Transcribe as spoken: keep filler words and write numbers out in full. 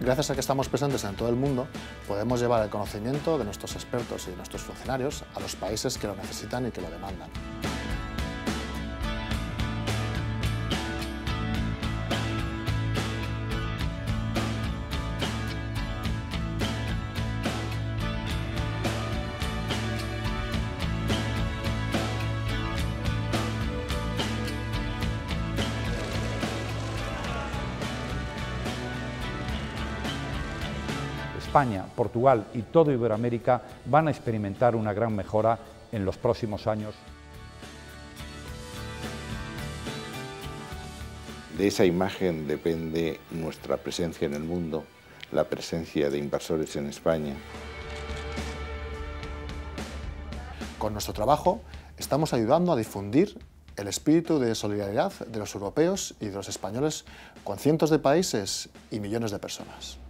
Gracias a que estamos presentes en todo el mundo, podemos llevar el conocimiento de nuestros expertos y de nuestros funcionarios a los países que lo necesitan y que lo demandan. España, Portugal y toda Iberoamérica van a experimentar una gran mejora en los próximos años. De esa imagen depende nuestra presencia en el mundo, la presencia de inversores en España. Con nuestro trabajo estamos ayudando a difundir el espíritu de solidaridad de los europeos y de los españoles con cientos de países y millones de personas.